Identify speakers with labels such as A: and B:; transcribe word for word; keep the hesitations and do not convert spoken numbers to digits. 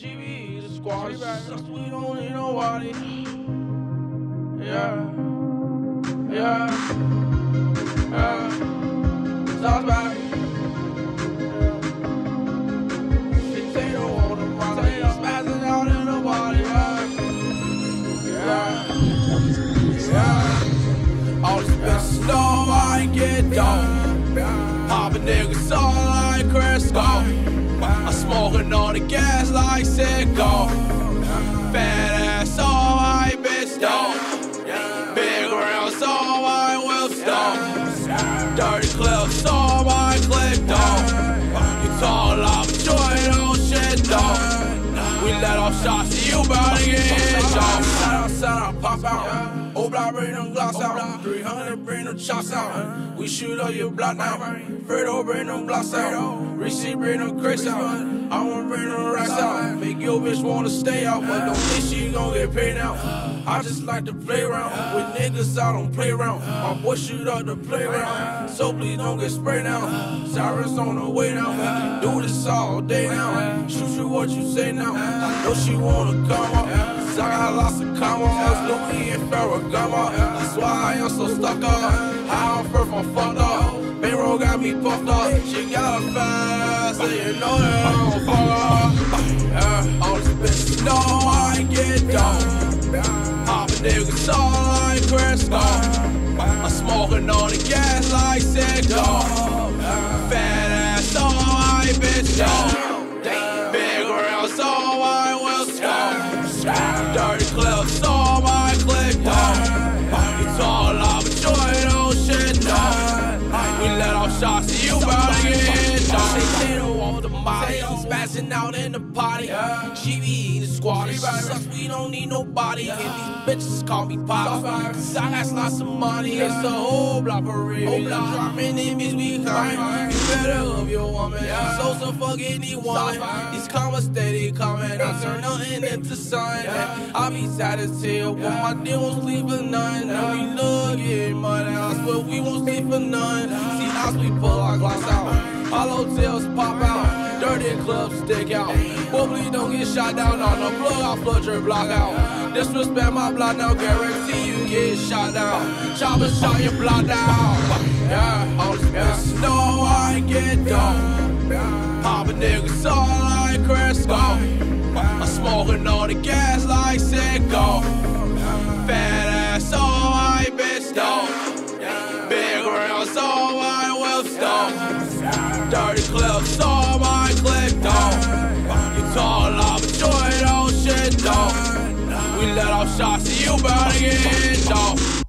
A: G B, the squad sucks, we don't need nobody. Yeah, yeah, yeah. Sounds bad. She say don't want to mind, they spazzing out in the body. Yeah, yeah, yeah. All this bitch know I get down. Poppin' niggas all like Crisco. I'm smoking all the gas like Sicko. Fat ass, all my bitch don't. Big rounds, all my whips don't. Dirty clips, all my click don't. You tall off joint, oh shit don't. We let off shots, so you bout to get hit, dog. Shout out, shout out, pop out. Old block, bring them glocks out. three hundred, bring them chops out. We shoot up your block now. Fredo, bring them blocks out. Receipt, bring them crates out. I wanna bring them racks out. Make your bitch wanna stay out, but don't think she gon' get paid now. I just like to play around with niggas out on playground. My boy shoot up the playground, so please don't get sprayed now. Sirens on the way now. We can do this all day now. Shoot you what you say now. I know she wanna come up. I got lots of commas, Louis and Ferragamo. That's why I am so stuck up. How I'm first, I'm fucked up. Bankroll got me puffed up. She got her fast, so you know that I'm gon' fuck up. Yeah, all these bitches know I get down. Poppin' niggas all like Crisco. I'm smoking all the gas like Sicko. Fat ass, all my bitch don't. Big rounds, all my whips don't. Dirty clips, all my click don't. You tall off a joint, oh shit don't. We let off shots, so you bout to get hit, dog. They don't want the molly, spazzing out in the party. G B, the squad, it sucks, we don't need nobody. And these bitches call me Pop, cause I got lots of money. It's a whole block for real. Whole block dropping enemies, we kind. You better love your woman, so so fuck anyone. These commas steady coming, I turn nothing into sun. I be satisfied when my deal won't sleep for none. And we love getting money, I swear we won't sleep for none. See us, we pull our glass out. All hotels pop out. Dirty clubs stick out. But please don't get shot down on the plug, I'll flood your block out. Disrespect my block now, guarantee you get shot down. Chopper shot your block down. Yeah, all these bitches know I get down. Poppin' niggas all like Crisco. I'm smoking all the gas like Sicko. Fat ass, all my bitch don't. Big rounds, all my whips don't. Dirty clips, all my click don't. You tall off a joint, oh shit don't. We let off shots, so you bout to get hit, dog.